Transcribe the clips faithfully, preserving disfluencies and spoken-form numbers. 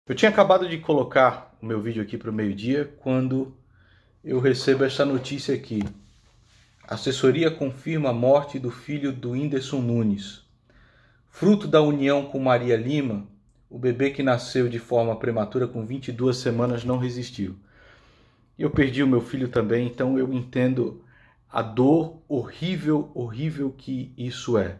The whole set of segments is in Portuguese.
Eu tinha acabado de colocar o meu vídeo aqui para o meio-dia quando eu recebo essa notícia aqui. A assessoria confirma a morte do filho do Whindersson Nunes. Fruto da união com Maria Lima, o bebê que nasceu de forma prematura com vinte e duas semanas não resistiu. Eu perdi o meu filho também, então eu entendo a dor horrível, horrível que isso é.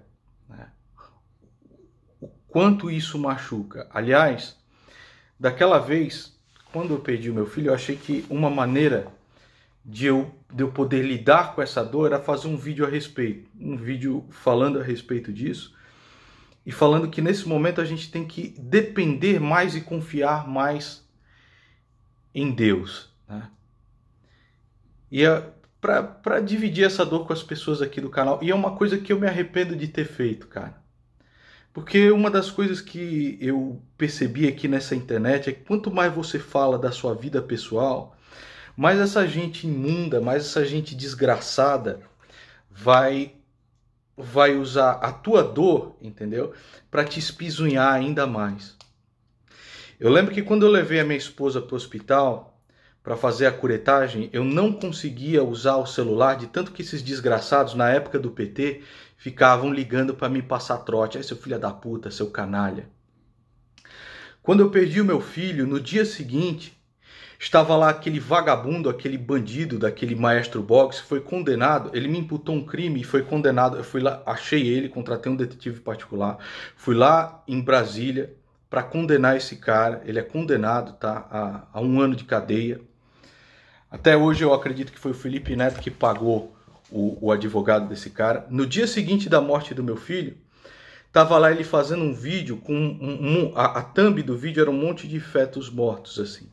O quanto isso machuca. Aliás, daquela vez, quando eu perdi o meu filho, eu achei que uma maneira de eu, de eu poder lidar com essa dor era fazer um vídeo a respeito. Um vídeo falando a respeito disso. E falando que nesse momento a gente tem que depender mais e confiar mais em Deus. Né? E é para dividir essa dor com as pessoas aqui do canal. E é uma coisa que eu me arrependo de ter feito, cara. Porque uma das coisas que eu percebi aqui nessa internet é que quanto mais você fala da sua vida pessoal, mais essa gente imunda, mais essa gente desgraçada vai vai usar a tua dor, entendeu? Para te espisunhar ainda mais. Eu lembro que quando eu levei a minha esposa para o hospital para fazer a curetagem, eu não conseguia usar o celular, de tanto que esses desgraçados, na época do P T, ficavam ligando para me passar trote. Ai, seu filho da puta, seu canalha. Quando eu perdi o meu filho, no dia seguinte, estava lá aquele vagabundo, aquele bandido daquele maestro Boggs, que foi condenado. Ele me imputou um crime e foi condenado. Eu fui lá, achei ele, contratei um detetive particular, fui lá em Brasília para condenar esse cara. Ele é condenado, tá, a, a um ano de cadeia. Até hoje eu acredito que foi o Felipe Neto que pagou o, o advogado desse cara. No dia seguinte da morte do meu filho, tava lá ele fazendo um vídeo com um, um, a, a thumb do vídeo era um monte de fetos mortos assim.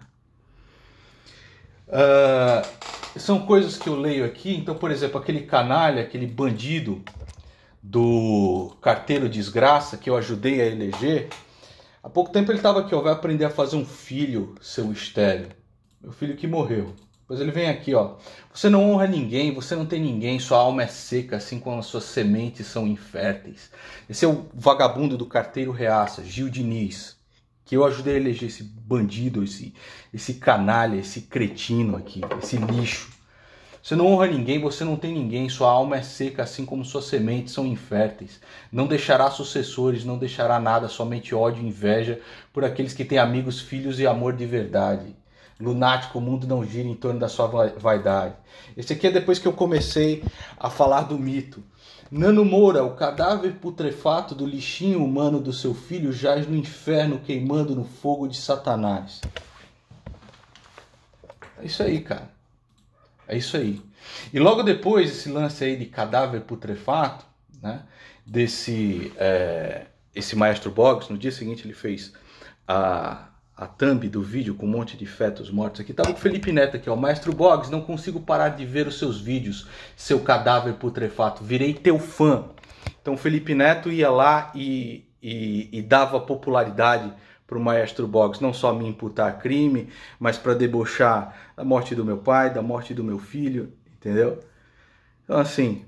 Uh, são coisas que eu leio aqui. Então, por exemplo, aquele canalha, aquele bandido do Carteiro Desgraça que eu ajudei a eleger, há pouco tempo ele estava aqui, ó, vai aprender a fazer um filho, seu estéril. Meu filho que morreu. Depois ele vem aqui, ó. Você não honra ninguém, você não tem ninguém, sua alma é seca, assim como as suas sementes são inférteis. Esse é o vagabundo do Carteiro Reaça, Gil Diniz, que eu ajudei a eleger esse bandido, esse, esse canalha, esse cretino aqui, esse lixo. Você não honra ninguém, você não tem ninguém, sua alma é seca, assim como suas sementes são inférteis. Não deixará sucessores, não deixará nada, somente ódio e inveja por aqueles que têm amigos, filhos e amor de verdade. Lunático, o mundo não gira em torno da sua vaidade. Esse aqui é depois que eu comecei a falar do mito. Nano Moura, o cadáver putrefato do lixinho humano do seu filho jaz no inferno queimando no fogo de Satanás. É isso aí, cara. É isso aí. E logo depois, esse lance aí de cadáver putrefato, né, desse é, esse maestro Boggs, no dia seguinte ele fez a, a thumb do vídeo com um monte de fetos mortos aqui. Tava o Felipe Neto aqui, ó. Maestro Boggs, não consigo parar de ver os seus vídeos, seu cadáver putrefato. Virei teu fã. Então o Felipe Neto ia lá e, e, e dava popularidade para o maestro Boggs, não só me imputar crime, mas para debochar da morte do meu pai, da morte do meu filho, entendeu? Então assim,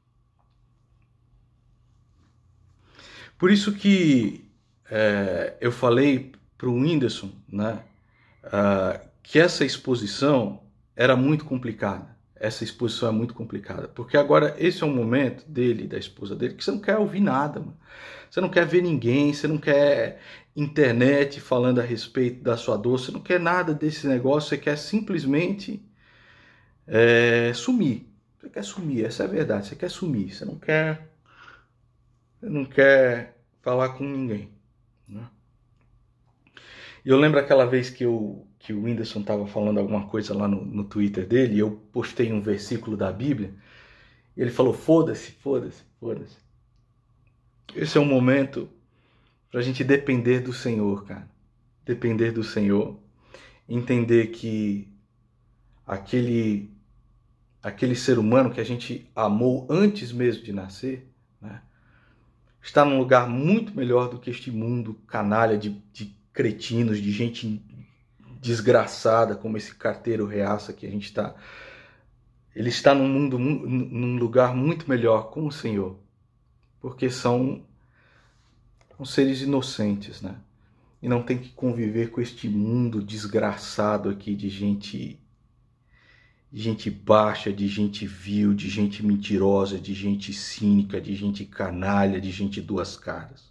por isso que é, eu falei para o Whindersson, né, uh, que essa exposição era muito complicada. Essa exposição é muito complicada, porque agora esse é um momento dele, da esposa dele, que você não quer ouvir nada, mano. Você não quer ver ninguém, você não quer internet falando a respeito da sua dor, você não quer nada desse negócio, você quer simplesmente é, sumir. Você quer sumir, essa é a verdade, você quer sumir, você não quer, você não quer falar com ninguém, né? E eu lembro aquela vez que, eu, que o Whindersson estava falando alguma coisa lá no, no Twitter dele, e eu postei um versículo da Bíblia, e ele falou, foda-se, foda-se, foda-se. Esse é um momento para a gente depender do Senhor, cara. Depender do Senhor. Entender que aquele, aquele ser humano que a gente amou antes mesmo de nascer, né, está num lugar muito melhor do que este mundo canalha de, de cretinos, de gente desgraçada como esse Carteiro Reaça que a gente está. Ele está num mundo, num lugar muito melhor com o Senhor, porque são, são seres inocentes, né? e não tem que conviver com este mundo desgraçado aqui de gente, de gente baixa, de gente vil, de gente mentirosa, de gente cínica, de gente canalha, de gente duas caras.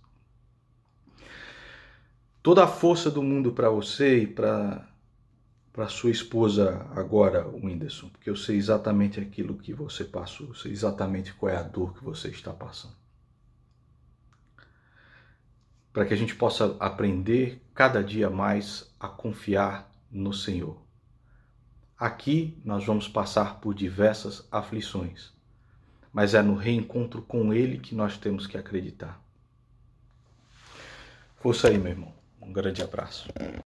Toda a força do mundo para você e para para sua esposa agora, Whindersson, porque eu sei exatamente aquilo que você passou, eu sei exatamente qual é a dor que você está passando. Para que a gente possa aprender cada dia mais a confiar no Senhor. Aqui nós vamos passar por diversas aflições, mas é no reencontro com Ele que nós temos que acreditar. Força aí, meu irmão. Um grande abraço.